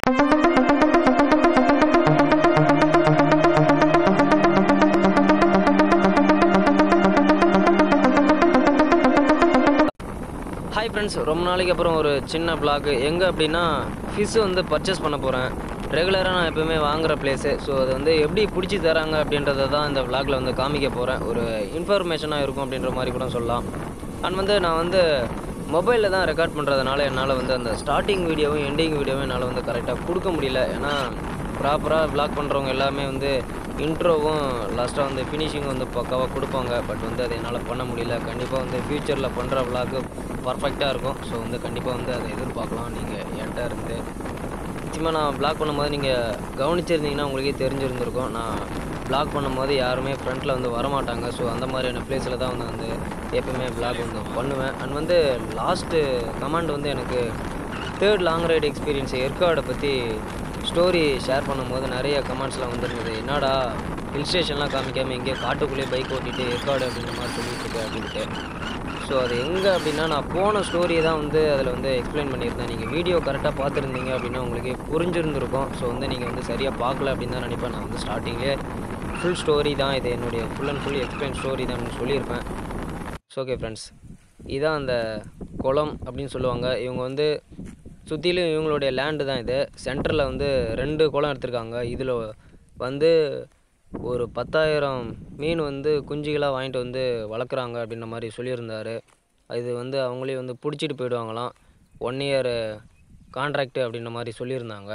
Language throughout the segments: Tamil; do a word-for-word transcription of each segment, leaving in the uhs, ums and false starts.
ஹாய் ஃப்ரெண்ட்ஸ், ரொம்ப நாளைக்கு அப்புறம் ஒரு சின்ன vlog. எங்கே அப்படின்னா ஃபிஷ் வந்து பர்ச்சேஸ் பண்ண போகிறேன். ரெகுலராக நான் எப்போவுமே வாங்குகிற பிளேஸு. ஸோ அது வந்து எப்படி பிடிச்சி தராங்க அப்படின்றத தான் இந்த vlogல வந்து காமிக்க போகிறேன். ஒரு இன்ஃபர்மேஷனாக இருக்கும் அப்படின்ற மாதிரி கூட சொல்லலாம். அண்ட் வந்து நான் வந்து மொபைலில் தான் ரெக்கார்ட் பண்ணுறதுனால என்னால் வந்து அந்த ஸ்டார்டிங் வீடியோவும் எண்டிங் வீடியோவும் என்னால் வந்து கரெக்டாக கொடுக்க முடியல. ஏன்னா ப்ராப்பராக vlog பண்ணுறவங்க எல்லாமே வந்து இன்ட்ரோவும் லாஸ்ட்டாக வந்து ஃபினிஷிங்கும் வந்து பக்காவாக கொடுப்பாங்க. பட் வந்து அதை என்னால் பண்ண முடியல. கண்டிப்பாக வந்து ஃப்யூச்சரில் பண்ணுற vlog பர்ஃபெக்டாக இருக்கும். ஸோ வந்து கண்டிப்பாக வந்து அதை எதிர்பார்க்கலாம். நீங்கள் என்கிட்ட இருந்து நிச்சயமாக நான் vlog பண்ணும்போது நீங்கள் கவனிச்சிருந்தீங்கன்னா உங்களுக்கே தெரிஞ்சிருந்திருக்கும். நான் vlog பண்ணும்போது யாருமே ஃப்ரண்ட்டில் வந்து வரமாட்டாங்க. ஸோ அந்த மாதிரியான பிளேஸில் தான் வந்து வந்து எப்போயுமே vlog வந்து பண்ணுவேன். அண்ட் வந்து லாஸ்ட்டு கமெண்ட் வந்து எனக்கு தேர்ட் லாங் ரைடு எக்ஸ்பீரியன்ஸ் ஏற்காடை பற்றி ஸ்டோரி ஷேர் பண்ணும்போது நிறைய கமெண்ட்ஸ்லாம் வந்துருந்தது. என்னடா ஹில் ஸ்டேஷன்லாம் காமிக்காமல் எங்கேயோ காட்டுக்குள்ளேயே பைக் ஓட்டிகிட்டு ஏற்காடு அப்படின்ற மாதிரி சொல்லிட்டு இருக்கேன் அப்படின்ட்டு. ஸோ அது எங்கே அப்படின்னா நான் போன ஸ்டோரியை தான் வந்து அதில் வந்து எக்ஸ்பிளைன் பண்ணியிருந்தேன். நீங்கள் வீடியோ கரெக்டாக பார்த்துருந்தீங்க அப்படின்னா உங்களுக்கே புரிஞ்சிருந்துருக்கும். ஸோ வந்து நீங்கள் வந்து சரியாக பார்க்கல அப்படின்னு தான் நினைப்பேன். நான் வந்து ஸ்டார்டிங்லேயே ஃபுல் ஸ்டோரி தான் இது, என்னுடைய full and full explain story தான் அப்படின்னு சொல்லியிருப்பேன். ஸோ ஓகே ஃப்ரெண்ட்ஸ், இதுதான் அந்த குளம் அப்படின்னு சொல்லுவாங்க. இவங்க வந்து சுற்றிலும் இவங்களுடைய லேண்டு தான் இது. சென்டரில் வந்து ரெண்டு குளம் எடுத்திருக்காங்க. இதில் வந்து ஒரு பத்தாயிரம் மீன் வந்து குஞ்சுகளாக வாங்கிட்டு வந்து வளர்க்குறாங்க அப்படின்ற மாதிரி சொல்லியிருந்தார். இது வந்து அவங்களே வந்து பிடிச்சிட்டு போயிடுவாங்களாம். ஒன் இயர் கான்ட்ராக்டு அப்படின்ற மாதிரி சொல்லியிருந்தாங்க.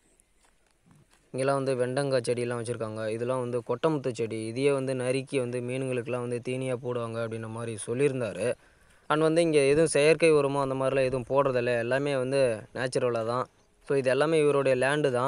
இங்கெல்லாம் வந்து வெண்டங்காய் செடியெல்லாம் வச்சுருக்காங்க. இதெல்லாம் வந்து கொட்டமுத்து செடி. இதையே வந்து நறுக்கி வந்து மீனுங்களுக்கெல்லாம் வந்து தீனியாக போடுவாங்க அப்படின்ற மாதிரி சொல்லியிருந்தார். அண்ட் வந்து இங்கே எதுவும் செயற்கை உரமோ அந்த மாதிரிலாம் எதுவும் போடுறதில்ல. எல்லாமே வந்து நேச்சுரலாக தான். ஸோ இது எல்லாமே இவருடைய லேண்டு தான்.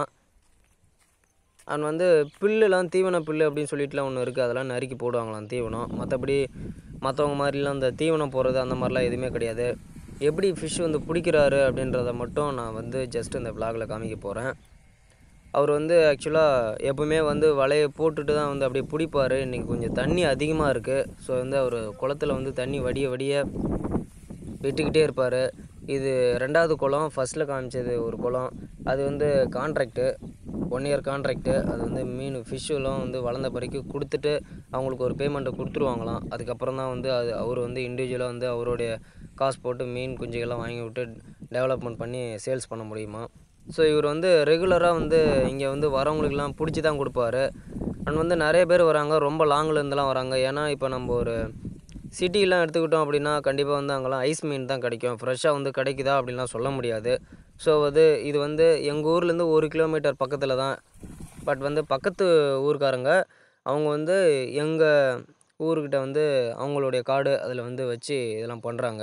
அண்ட் வந்து புல்லுலாம் தீவன புல் அப்படின்னு சொல்லிட்டுலாம் ஒன்று இருக்குது. அதெல்லாம் நறுக்கி போடுவாங்களாம் தீவனம். மற்றபடி மற்றவங்க மாதிரிலாம் அந்த தீவனம் போடுறது அந்த மாதிரிலாம் எதுவுமே கிடையாது. எப்படி ஃபிஷ் வந்து பிடிக்கிறாரு அப்படின்றத மட்டும் நான் வந்து ஜஸ்ட் இந்த vlogல காமிக்க போகிறேன். அவர் வந்து ஆக்சுவலாக எப்போவுமே வந்து வலையை போட்டுட்டு தான் வந்து அப்படியே பிடிப்பார். இன்றைக்கி கொஞ்சம் தண்ணி அதிகமாக இருக்குது. ஸோ வந்து அவர் குளத்துல வந்து தண்ணி வடிய வடிய விட்டுக்கிட்டே இருப்பார். இது ரெண்டாவது குளம். ஃபஸ்ட்டில் காமிச்சது ஒரு குளம். அது வந்து கான்ட்ராக்டு, ஒன் இயர் கான்ட்ராக்டு. அது வந்து மீன் ஃபிஷ்ஷெல்லாம் வந்து வளர்ந்த பிறகு கொடுத்துட்டு அவங்களுக்கு ஒரு பேமெண்ட்டை கொடுத்துருவாங்களாம். அதுக்கப்புறம் தான் வந்து அது அவர் வந்து இண்டிவிஜுவலாக வந்து அவருடைய காசு போட்டு மீன் குஞ்சுகள்லாம் வாங்கி விட்டு டெவலப்மெண்ட் பண்ணி சேல்ஸ் பண்ண முடியுமா. ஸோ இவர் வந்து ரெகுலராக வந்து இங்கே வந்து வரவங்களுக்கெல்லாம் பிடிச்சி தான் கொடுப்பாரு. அண்ட் வந்து நிறைய பேர் வராங்க, ரொம்ப லாங்கில் இருந்தெல்லாம் வராங்க. ஏன்னா இப்போ நம்ம ஒரு சிட்டிலாம் எடுத்துக்கிட்டோம் அப்படின்னா கண்டிப்பாக வந்து அங்கெல்லாம் ஐஸ் மீன் தான் கிடைக்கும். ஃப்ரெஷ்ஷாக வந்து கிடைக்குதா அப்படின்லாம் சொல்ல முடியாது. ஸோ அது இது வந்து எங்கள் ஊர்லேருந்து ஒரு கிலோமீட்டர் பக்கத்தில் தான். பட் வந்து பக்கத்து ஊருக்காரங்க அவங்க வந்து எங்கள் ஊருக்கிட்ட வந்து அவங்களுடைய காடு அதில் வந்து வச்சு இதெல்லாம் பண்ணுறாங்க.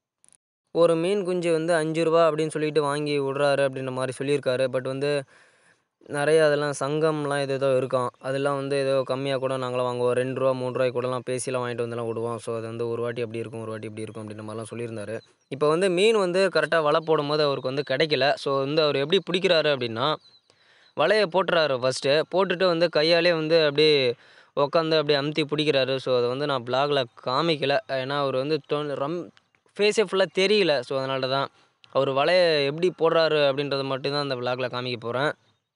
ஒரு மீன் குஞ்சு வந்து அஞ்சு ரூபா அப்படின்னு சொல்லிட்டு வாங்கி விட்றாரு அப்படின்ற மாதிரி சொல்லியிருக்காரு. பட் வந்து நிறைய அதெல்லாம் சங்கம்லாம் எது ஏதோ இருக்காம். அதெல்லாம் வந்து ஏதோ கம்மியாக கூட நாங்களாம் வாங்குவோம். ரெண்டு ரூபா மூணு ரூபாய்க்கு கூடலாம் பேசிலாம் வாங்கிட்டு வந்துலாம் விடுவோம். ஸோ அது வந்து ஒரு வாட்டி அப்படி இருக்கும், ஒரு வாட்டி இப்படி இருக்கும் அப்படின்ற மாதிரிலாம் சொல்லியிருந்தாரு. இப்போ வந்து மீன் வந்து கரெக்டாக வலை போடும்போது அவருக்கு வந்து கிடைக்கல. ஸோ வந்து அவர் எப்படி பிடிக்கிறாரு அப்படின்னா வலையை போட்டுறாரு ஃபஸ்ட்டு. போட்டுட்டு வந்து கையாலே வந்து அப்படியே உட்காந்து அப்படியே அமுத்தி பிடிக்கிறாரு. ஸோ அதை வந்து நான் vlogல காமிக்கலை. ஏன்னா அவர் வந்து டொ ரம் ஃபேஸே ஃபுல்லாக தெரியல. ஸோ அதனால தான் அவர் வலையை எப்படி போடுறாரு அப்படின்றத மட்டும்தான் அந்த vlogல காமிக்க போகிறேன்.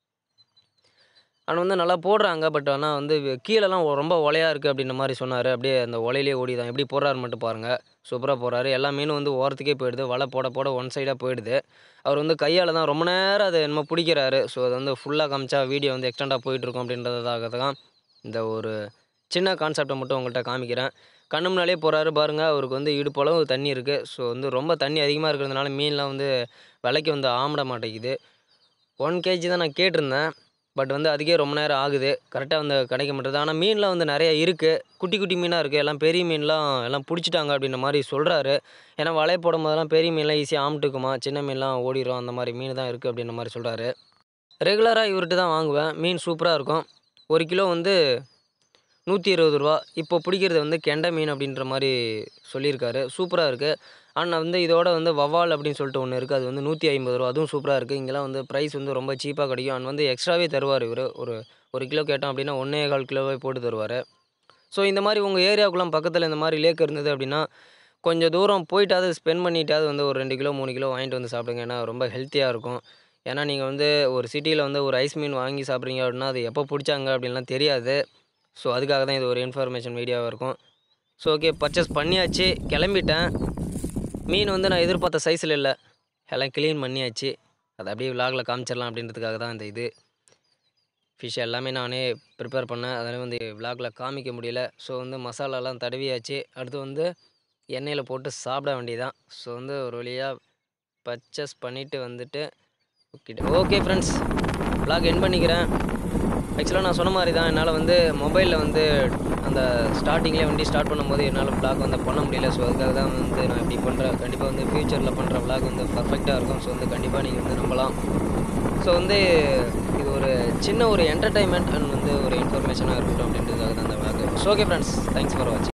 ஆனால் வந்து நல்லா போடுறாங்க. பட் ஆனால் வந்து கீழெல்லாம் ரொம்ப ஒலையாக இருக்குது அப்படின்ற மாதிரி சொன்னார். அப்படியே அந்த ஒலையிலே ஓடி தான் எப்படி போடுறாரு மட்டும் பாருங்கள். சூப்பராக போடுறாரு. எல்லா மீனும் வந்து ஓரத்துக்கே போயிடுது. வலை போட போட ஒன் சைடாக போயிடுது. அவர் வந்து கையால் தான் ரொம்ப நேரம் அதை என்னமோ பிடிக்கிறாரு. ஸோ அது வந்து ஃபுல்லாக காமிச்சா வீடியோ வந்து எக்ஸ்டெண்டாக போயிட்டுருக்கும் அப்படின்றதுக்காக தான் இந்த ஒரு சின்ன கான்செப்டை மட்டும் உங்கள்கிட்ட காமிக்கிறேன். கண்ணு முன்னாலே போகிறாரு பாருங்கள். அவருக்கு வந்து இடுப்பளவு தண்ணி இருக்குது. ஸோ வந்து ரொம்ப தண்ணி அதிகமாக இருக்கிறதுனால மீன்லாம் வந்து விலைக்கு வந்து ஆமிட மாட்டேங்குது. ஒன் கேஜி தான் நான் கேட்டிருந்தேன். பட் வந்து அதுக்கே ரொம்ப நேரம் ஆகுது. கரெக்டாக வந்து கிடைக்க மாட்டேது. ஆனால் மீன்லாம் வந்து நிறையா இருக்குது. குட்டி குட்டி மீனாக இருக்குது. எல்லாம் பெரிய மீன்லாம் எல்லாம் பிடிச்சிட்டாங்க அப்படின்ற மாதிரி சொல்கிறாரு. ஏன்னா வலை போடும் போதெல்லாம் பெரிய மீன்லாம் ஈஸியாக ஆமிட்டுக்குமா, சின்ன மீன்லாம் ஓடிடும். அந்த மாதிரி மீன் தான் இருக்குது அப்படின்ற மாதிரி சொல்கிறாரு. ரெகுலராக இவர்கிட்ட தான் வாங்குவேன். மீன் சூப்பராக இருக்கும். ஒரு கிலோ வந்து நூற்றி இருபது ரூபா. இப்போ பிடிக்கிறது வந்து கெண்டை மீன் அப்படின்ற மாதிரி சொல்லியிருக்காரு. சூப்பராக இருக்குது. ஆனால் வந்து இதோட வந்து வவ்வால் அப்படின்னு சொல்லிட்டு ஒன்று இருக்குது. அது வந்து நூற்றி ஐம்பது ரூபா. அதுவும் சூப்பராக இருக்குது. இங்கெல்லாம் வந்து ப்ரைஸ் வந்து ரொம்ப சீப்பாக கிடைக்கும். அண்ட் வந்து எக்ஸ்ட்ராவே தருவார் இவர். ஒரு ஒரு கிலோ கேட்டோம் அப்படின்னா ஒன்றே கால் கிலோவே போட்டு தருவார். ஸோ இந்த மாதிரி உங்கள் ஏரியாவுக்குலாம் பக்கத்தில் இந்த மாதிரி லேக் இருந்தது அப்படின்னா கொஞ்சம் தூரம் போயிட்டாவது ஸ்பெண்ட் பண்ணிட்டாவது வந்து ஒரு ரெண்டு கிலோ மூணு கிலோ வாங்கிட்டு வந்து சாப்பிடுங்க. ஏன்னா ரொம்ப ஹெல்த்தியாக இருக்கும். ஏன்னா நீங்கள் வந்து ஒரு சிட்டியில் வந்து ஒரு ஐஸ் மீன் வாங்கி சாப்பிட்றீங்க அப்படின்னா அது எப்போ பிடிச்சாங்க அப்படின்லாம் தெரியாது. ஸோ அதுக்காக தான் இது ஒரு இன்ஃபர்மேஷன் வீடியோவாக இருக்கும். ஸோ ஓகே, பர்ச்சேஸ் பண்ணியாச்சு, கிளம்பிட்டேன். மீன் வந்து நான் எதிர்பார்த்த சைஸில் இல்லை, எல்லாம் க்ளீன் பண்ணியாச்சு. அதை அப்படியே விலாகில் காமிச்சிடலாம் அப்படின்றதுக்காக தான் இந்த இது ஃபிஷ் எல்லாமே நானே ப்ரிப்பேர் பண்ணேன். அதனால் வந்து விலாகில் காமிக்க முடியல. ஸோ வந்து மசாலாலாம் தடவியாச்சு. அடுத்து வந்து எண்ணெயில் போட்டு சாப்பிட வேண்டியதான். ஸோ வந்து ஒரு வழியாக பர்ச்சேஸ் பண்ணிவிட்டு வந்துட்டு ஓகே ஓகே ஃப்ரெண்ட்ஸ், விலாக் என் பண்ணிக்கிறேன். ஆக்சுவலாக நான் சொன்ன மாதிரி தான், என்னால் வந்து மொபைலில் வந்து அந்த ஸ்டார்டிங்லேயே வண்டி ஸ்டார்ட் பண்ணும்போது என்னால் விலாக் வந்து பண்ண முடியல. ஸோ அதுக்காக தான் வந்து நான் இப்படி பண்ணுறேன். கண்டிப்பாக வந்து ஃப்யூச்சரில் பண்ணுற விலாக் வந்து பர்ஃபெக்டாக இருக்கும். ஸோ வந்து கண்டிப்பாக நீங்கள் வந்து நம்பலாம். ஸோ வந்து இது ஒரு சின்ன ஒரு என்டர்டைன்மெண்ட் அண்ட் வந்து ஒரு இன்ஃபர்மேஷனாக இருக்கட்டும் அப்படின்றதுக்காக தான் இந்த vlog. So okay friends, thanks for வாட்சிங்.